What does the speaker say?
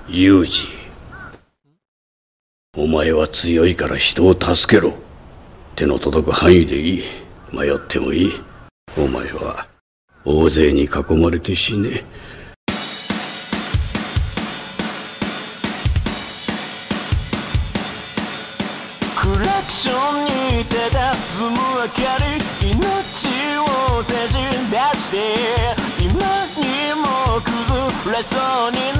ユージ、お前は強いから人を助けろ。手の届く範囲でいい。迷ってもいい。お前は大勢に囲まれて死ね。 クラクションに佇む明かり、命をせし出して今にも崩れそうになる